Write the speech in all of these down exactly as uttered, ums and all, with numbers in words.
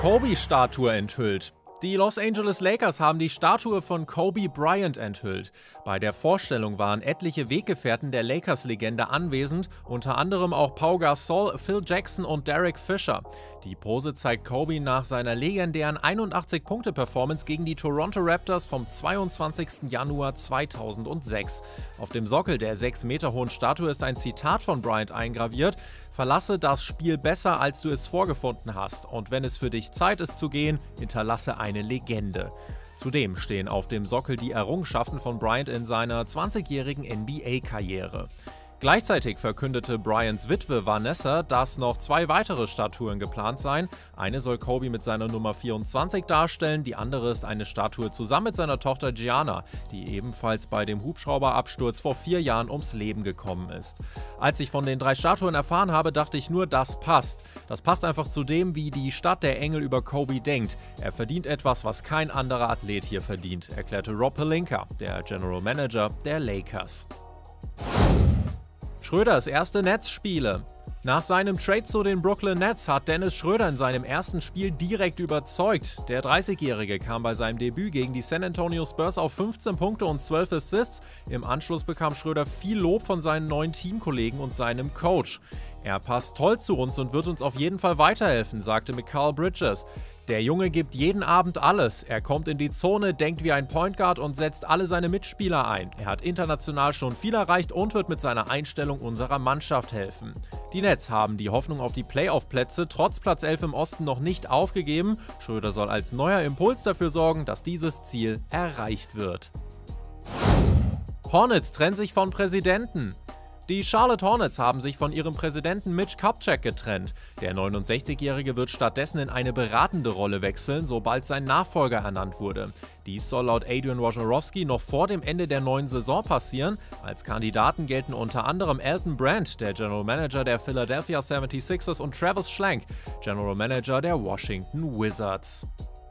Kobe-Statue enthüllt. Die Los Angeles Lakers haben die Statue von Kobe Bryant enthüllt. Bei der Vorstellung waren etliche Weggefährten der Lakers-Legende anwesend, unter anderem auch Pau Gasol, Phil Jackson und Derek Fisher. Die Pose zeigt Kobe nach seiner legendären einundachtzig-Punkte-Performance gegen die Toronto Raptors vom zweiundzwanzigsten Januar zweitausendsechs. Auf dem Sockel der sechs Meter hohen Statue ist ein Zitat von Bryant eingraviert: „Verlasse das Spiel besser, als du es vorgefunden hast. Und wenn es für dich Zeit ist zu gehen, hinterlasse eine Legende." Zudem stehen auf dem Sockel die Errungenschaften von Bryant in seiner zwanzigjährigen N B A-Karriere. Gleichzeitig verkündete Bryants Witwe Vanessa, dass noch zwei weitere Statuen geplant seien. Eine soll Kobe mit seiner Nummer vierundzwanzig darstellen, die andere ist eine Statue zusammen mit seiner Tochter Gianna, die ebenfalls bei dem Hubschrauberabsturz vor vier Jahren ums Leben gekommen ist. Als ich von den drei Statuen erfahren habe, dachte ich nur, das passt. Das passt einfach zu dem, wie die Stadt der Engel über Kobe denkt. Er verdient etwas, was kein anderer Athlet hier verdient, erklärte Rob Pelinka, der General Manager der Lakers. Schröders erste Nets-Spiele. Nach seinem Trade zu den Brooklyn Nets hat Dennis Schröder in seinem ersten Spiel direkt überzeugt. Der dreißigjährige kam bei seinem Debüt gegen die San Antonio Spurs auf fünfzehn Punkte und zwölf Assists. Im Anschluss bekam Schröder viel Lob von seinen neuen Teamkollegen und seinem Coach. „Er passt toll zu uns und wird uns auf jeden Fall weiterhelfen", sagte Mikal Bridges. „Der Junge gibt jeden Abend alles. Er kommt in die Zone, denkt wie ein Point Guard und setzt alle seine Mitspieler ein. Er hat international schon viel erreicht und wird mit seiner Einstellung unserer Mannschaft helfen." Die Nets haben die Hoffnung auf die Playoff-Plätze trotz Platz elf im Osten noch nicht aufgegeben. Schröder soll als neuer Impuls dafür sorgen, dass dieses Ziel erreicht wird. Hornets trennen sich von Präsidenten. Die Charlotte Hornets haben sich von ihrem Präsidenten Mitch Kupchak getrennt. Der neunundsechzigjährige wird stattdessen in eine beratende Rolle wechseln, sobald sein Nachfolger ernannt wurde. Dies soll laut Adrian Wojnarowski noch vor dem Ende der neuen Saison passieren. Als Kandidaten gelten unter anderem Elton Brand, der General Manager der Philadelphia seventy-sixers, und Travis Schlenk, General Manager der Washington Wizards.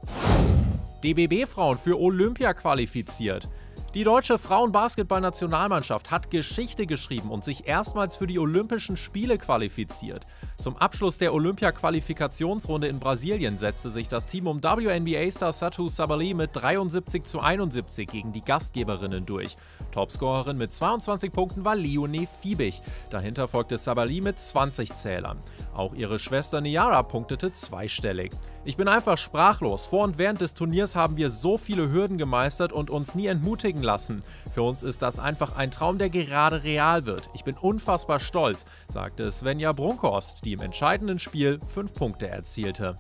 D B B-Frauen für Olympia qualifiziert. Die deutsche Frauenbasketball-Nationalmannschaft hat Geschichte geschrieben und sich erstmals für die Olympischen Spiele qualifiziert. Zum Abschluss der Olympia-Qualifikationsrunde in Brasilien setzte sich das Team um W N B A-Star Satou Sabally mit dreiundsiebzig zu einundsiebzig gegen die Gastgeberinnen durch. Topscorerin mit zweiundzwanzig Punkten war Leonie Fiebig. Dahinter folgte Sabally mit zwanzig Zählern. Auch ihre Schwester Niara punktete zweistellig. „Ich bin einfach sprachlos. Vor und während des Turniers haben wir so viele Hürden gemeistert und uns nie entmutigen lassen. Für uns ist das einfach ein Traum, der gerade real wird. Ich bin unfassbar stolz", sagte Svenja Brunkhorst, die im entscheidenden Spiel fünf Punkte erzielte.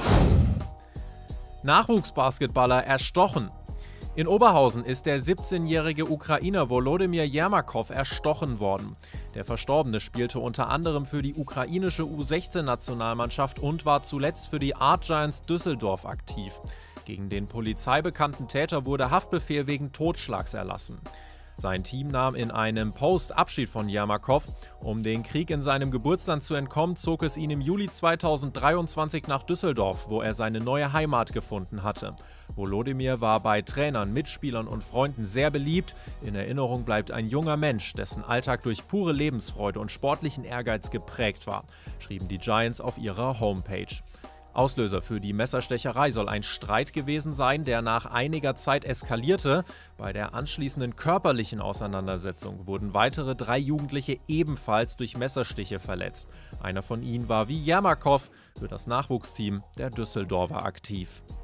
Nachwuchsbasketballer erstochen. In Oberhausen ist der siebzehnjährige Ukrainer Volodymyr Jermakow erstochen worden. Der Verstorbene spielte unter anderem für die ukrainische U sechzehn-Nationalmannschaft und war zuletzt für die Art Giants Düsseldorf aktiv. Gegen den polizeibekannten Täter wurde Haftbefehl wegen Totschlags erlassen. Sein Team nahm in einem Post Abschied von Jermakow. Um den Krieg in seinem Geburtsland zu entkommen, zog es ihn im Juli zweitausenddreiundzwanzig nach Düsseldorf, wo er seine neue Heimat gefunden hatte. Volodymyr war bei Trainern, Mitspielern und Freunden sehr beliebt. In Erinnerung bleibt ein junger Mensch, dessen Alltag durch pure Lebensfreude und sportlichen Ehrgeiz geprägt war, schrieben die Giants auf ihrer Homepage. Auslöser für die Messerstecherei soll ein Streit gewesen sein, der nach einiger Zeit eskalierte. Bei der anschließenden körperlichen Auseinandersetzung wurden weitere drei Jugendliche ebenfalls durch Messerstiche verletzt. Einer von ihnen war wie Jermakow für das Nachwuchsteam der Düsseldorfer aktiv.